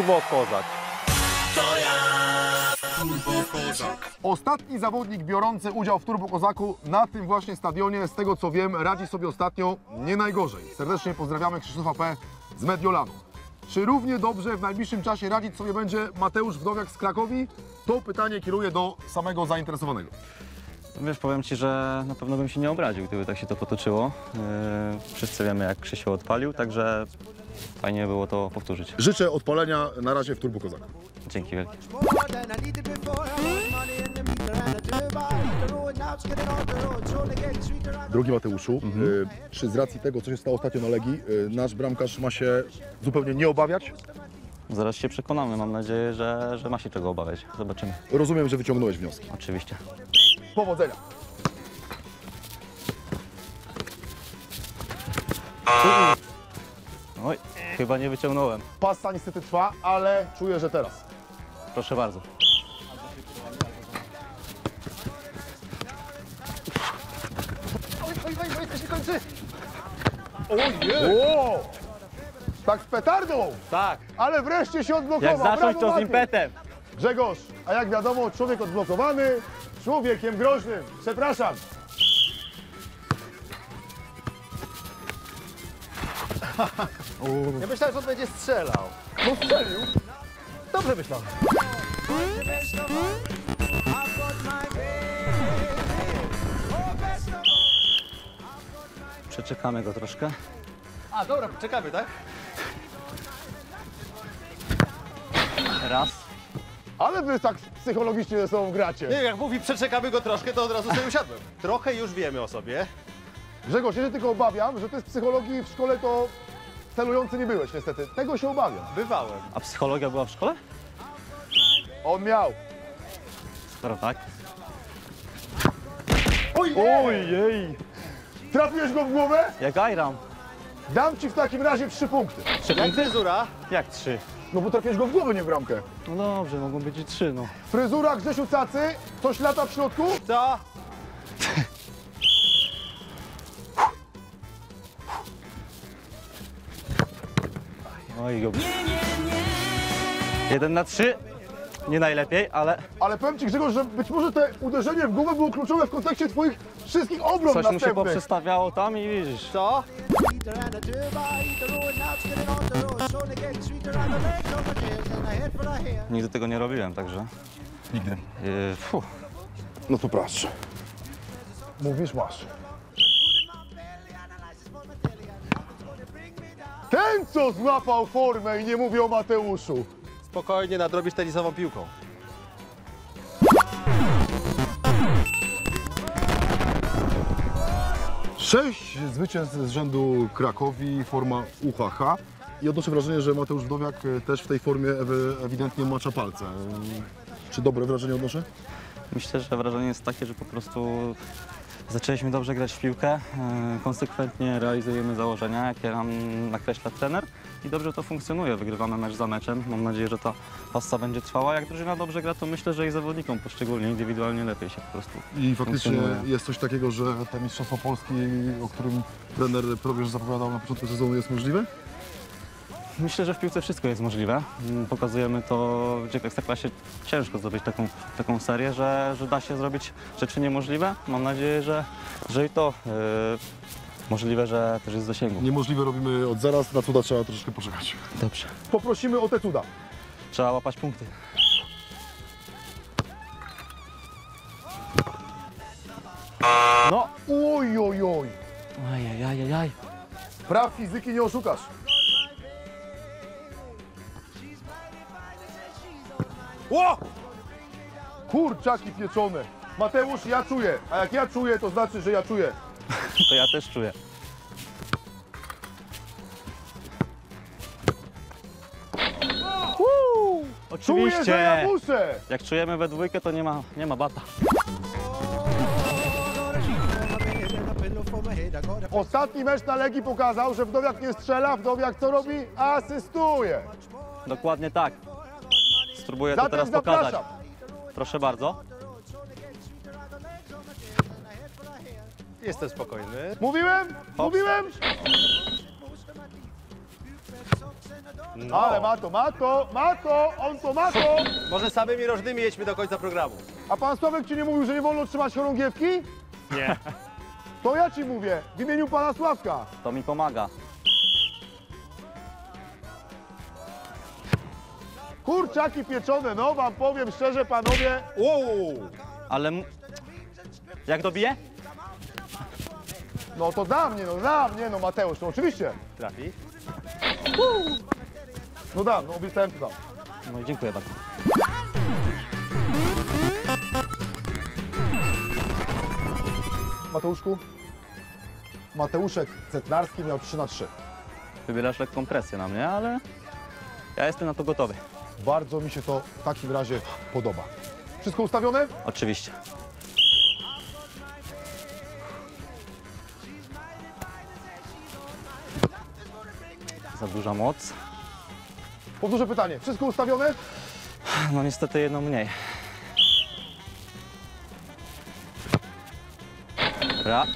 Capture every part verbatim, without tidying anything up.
Turbo Kozak. To ja, Turbo Kozak. Ostatni zawodnik biorący udział w Turbo Kozaku na tym właśnie stadionie, z tego co wiem, radzi sobie ostatnio nie najgorzej. Serdecznie pozdrawiamy Krzysztofa P. z Mediolanu. Czy równie dobrze w najbliższym czasie radzić sobie będzie Mateusz Wdowiak z Krakowi? To pytanie kieruję do samego zainteresowanego. Wiesz, powiem Ci, że na pewno bym się nie obraził, gdyby tak się to potoczyło. Yy, wszyscy wiemy, jak Krzysiu odpalił, także fajnie było to powtórzyć. Życzę odpalenia na razie w Turbo Kozaku. Dzięki wielkie. Drogi Mateuszu, Mhm. y, czy z racji tego, co się stało ostatnio na Legii, y, nasz bramkarz ma się zupełnie nie obawiać? Zaraz się przekonamy, mam nadzieję, że, że ma się czego obawiać. Zobaczymy. Rozumiem, że wyciągnąłeś wnioski. Oczywiście. Powodzenia! Oj, chyba nie wyciągnąłem. Passa niestety trwa, ale czuję, że teraz. Proszę bardzo. Oj, oj, oj, oj, to się kończy! Ojej! Wow! Tak z petardą! Tak, Ale wreszcie się odblokował! jak zacząć Brawo, to z Maty! impetem. Grzegorz, a jak wiadomo, człowiek odblokowany, człowiekiem groźnym. Przepraszam. Ja myślałem, że on będzie strzelał. No strzelił. Dobrze myślałem. Przeczekamy go troszkę. A, dobra, czekamy, tak? Raz. Ale wy tak psychologicznie ze sobą gracie. Nie, jak mówi przeczekamy go troszkę, to od razu sobie usiadłem. Trochę już wiemy o sobie. Grzegorz, ja się tylko obawiam, że ty z psychologii w szkole to celujący nie byłeś niestety. Tego się obawiam. Bywałem. A psychologia była w szkole? On miał. Skoro tak. Ojej! Trafiłeś go w głowę? Jak Iram. Dam ci w takim razie trzy punkty. Trzy Jak punkty? fryzura? Jak trzy? No bo trafiłeś go w głowę, nie w bramkę. No dobrze, mogą być i trzy, no. Fryzura Grzesiu Cacy, coś lata w środku? Co? Oj, go. Jeden na trzy. Nie najlepiej, ale Ale powiem ci, Grzegorz, że być może te uderzenie w głowę było kluczowe w kontekście twoich wszystkich obron coś mu się następnych. poprzestawiało tam i widzisz. Co? Nigdy tego nie robiłem, także. Nigdy. Yy, fu. No to proszę. Mówisz, masz. Ten, co złapał formę i nie mówię o Mateuszu. Spokojnie nadrobisz tenisową piłką. Sześć zwycięstw z rzędu Krakowi, forma U H H. I odnoszę wrażenie, że Mateusz Wdowiak też w tej formie ewy- ewidentnie macza palce. Czy dobre wrażenie odnoszę? Myślę, że wrażenie jest takie, że po prostu zaczęliśmy dobrze grać w piłkę, yy, konsekwentnie realizujemy założenia, jakie nam nakreśla trener i dobrze to funkcjonuje. Wygrywamy mecz za meczem. Mam nadzieję, że ta passa będzie trwała. Jak drużyna dobrze gra, to myślę, że i zawodnikom poszczególnie indywidualnie lepiej się po prostu I faktycznie funkcjonuje. jest coś takiego, że te Mistrzostwo Polski, o którym trener Probierz zapowiadał na początku sezonu, jest możliwe? Myślę, że w piłce wszystko jest możliwe. Mm, Pokazujemy to, gdzie w Ekstraklasie ciężko zdobyć taką, taką serię, że, że da się zrobić rzeczy niemożliwe. Mam nadzieję, że, że i to yy, możliwe, że też jest w zasięgu. Niemożliwe robimy od zaraz, na cuda trzeba troszeczkę poczekać. Dobrze. Poprosimy o te cuda. Trzeba łapać punkty. No, oj, oj, oj. Ajajajajaj. Praw fizyki nie oszukasz. Ło! Kurczaki pieczone. Mateusz, ja czuję. A jak ja czuję, to znaczy, że ja czuję. To ja też czuję. Czuję, że ja Oczywiście. muszę. Jak czujemy we dwójkę, to nie ma, nie ma bata. Ostatni mecz na Legii pokazał, że Wdowiak nie strzela, Wdowiak co robi? Asystuje. Dokładnie tak. Spróbuję to Zatem teraz pokazać. zapraszam. Proszę bardzo. Jestem spokojny. Mówiłem? Mówiłem? No. Ale ma to, ma to, ma to, on to ma to. Może samymi rożnymi jedźmy do końca programu. A pan Sławek ci nie mówił, że nie wolno trzymać chorągiewki? Nie. To ja ci mówię, w imieniu pana Sławka. To mi pomaga. Kurczaki pieczone, no wam powiem szczerze, panowie. Wow. Ale... m- Jak dobiję? No to da mnie, no da mnie, no Mateusz, no oczywiście. Trafi. No dam, no obiecałem to dam. No i dziękuję bardzo. Mateuszku, Mateuszek Cetnarski miał trzy na trzy. Wybierasz lekką presję na mnie, ale ja jestem na to gotowy. Bardzo mi się to w takim razie podoba. Wszystko ustawione? Oczywiście. Za duża moc. Powtórzę pytanie, wszystko ustawione? No niestety jedno mniej. Dobra.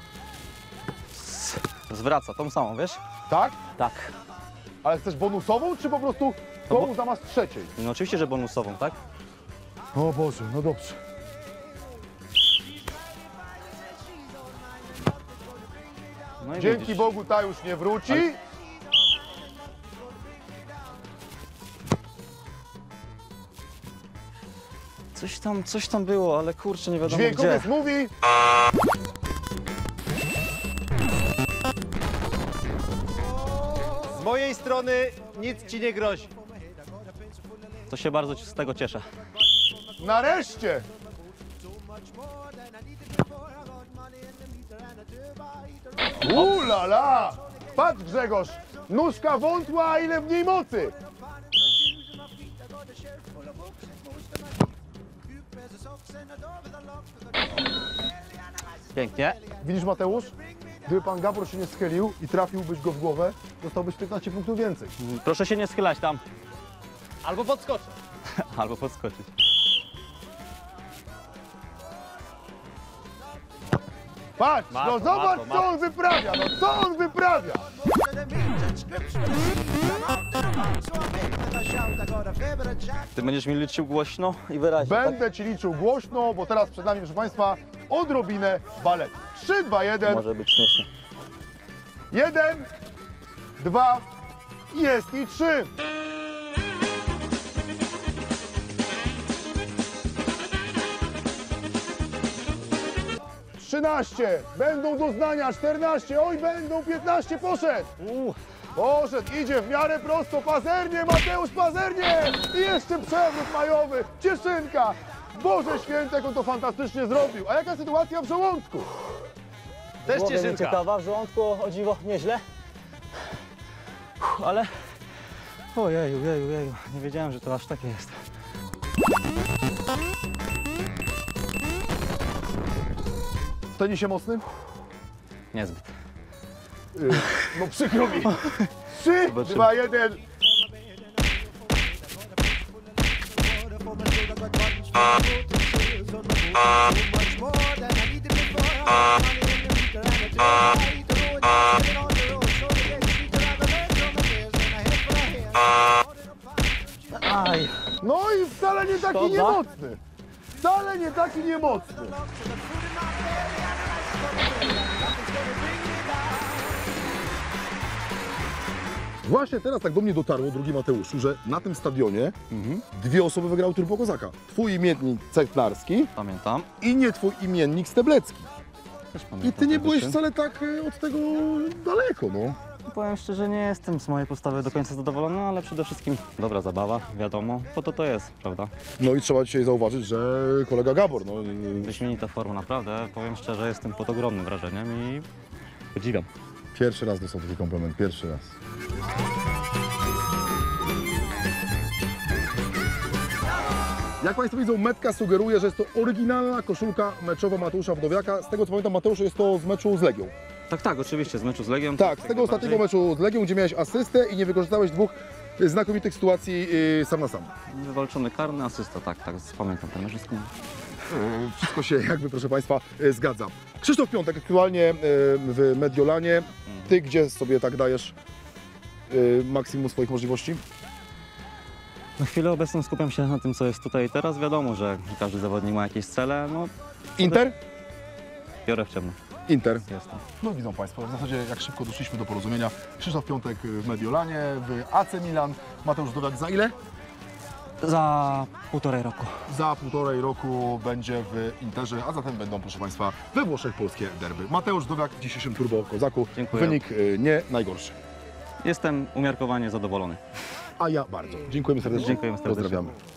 Z- Zwraca tą samą, wiesz? Tak? Tak. Ale chcesz bonusową, czy po prostu No bo- tą zamiast trzeciej? No oczywiście, że bonusową, tak? O Boże, no dobrze. No i Dzięki widzisz. Bogu ta już nie wróci. Ale- Coś tam, coś tam było, ale kurczę, nie wiadomo gdzie. Dźwiękowiec mówi. Z mojej strony nic ci nie grozi. To się bardzo z tego cieszę. Nareszcie! Ulala! Patrz Grzegorz, nóżka wątła, a ile w niej mocy! Pięknie. Widzisz Mateusz? Gdyby pan Gabor się nie schylił i trafiłbyś go w głowę, dostałbyś piętnaście punktów więcej. Proszę się nie schylać tam. Albo podskoczę. Albo podskoczyć. Patrz, Ma no to, zobacz ma to, ma co to. on wyprawia, no co on wyprawia! Ty będziesz mi liczył głośno i wyraźnie, tak? Będę ci liczył głośno, bo teraz przed nami, proszę państwa, odrobinę baletu. trzy, dwa, jeden. Może być śmiesznie. Jeden, dwa, jest i trzy. Trzynaście, będą doznania, czternaście, oj będą, piętnaście, poszedł. Uuu. Poszedł, idzie w miarę prosto, pazernie, Mateusz, pazernie. I jeszcze przewrót majowy, Cieszynka. Boże święte, jak on to fantastycznie zrobił. A jaka sytuacja w żołądku? Też Głowa cieszynka. ciekawa, w żołądku o dziwo nieźle. Uff, ale... Ojeju, jeju, jeju. Nie wiedziałem, że to aż takie jest. W tenisie mocnym? Niezbyt. Yy, no przykro mi. Trzy, Zobaczymy. dwa, jeden. Aj. No i wcale nie taki Szkoda. niemocny. Wcale nie taki niemocny. Właśnie teraz tak do mnie dotarło, drugi Mateuszu, że na tym stadionie dwie osoby wygrały Turbo Kozaka. Twój imiennik Cetnarski Pamiętam. i nie twój imiennik Steblecki. Też I pamiętam ty nie te byłeś rzeczy. wcale tak e, od tego daleko, no. Powiem szczerze, nie jestem z mojej postawy do końca zadowolony, ale przede wszystkim dobra zabawa, wiadomo, po to to jest, prawda? No i trzeba dzisiaj zauważyć, że kolega Gabor, no Wyśmienita forma, naprawdę. Powiem szczerze, jestem pod ogromnym wrażeniem i podziwiam. pierwszy raz dostał taki komplement, pierwszy raz. Jak Państwo widzą, metka sugeruje, że jest to oryginalna koszulka meczowa Mateusza Wdowiaka. Z tego co pamiętam, Mateusz, jest to z meczu z Legią. Tak, tak, oczywiście, z meczu z Legią. Tak, z tego ostatniego meczu z Legią, gdzie miałeś asystę i nie wykorzystałeś dwóch znakomitych sytuacji yy, sam na sam. Wywalczony karny, asysta, tak, tak, pamiętam ten mecz. Wszystko się jakby, proszę Państwa, yy, zgadza. Krzysztof Piątek aktualnie yy, w Mediolanie. Ty gdzie sobie tak dajesz y, maksimum swoich możliwości? Na chwilę obecną skupiam się na tym, co jest tutaj i teraz. Wiadomo, że każdy zawodnik ma jakieś cele. No, Inter? biorę w ciemno. Inter. Jestem. No widzą Państwo, w zasadzie jak szybko doszliśmy do porozumienia. Krzysztof Piątek w Mediolanie, w A C Milan. Mateusz Dowiak za ile? Za półtorej roku. Za półtorej roku będzie w Interze, a zatem będą, proszę Państwa, we Włoszech polskie derby. Mateusz Dowiak w dzisiejszym Turbo Kozaku. Dziękuję. Wynik y, nie najgorszy. Jestem umiarkowanie zadowolony. A ja bardzo. Dziękujemy serdecznie. Dziękujemy serdecznie. Pozdrawiamy.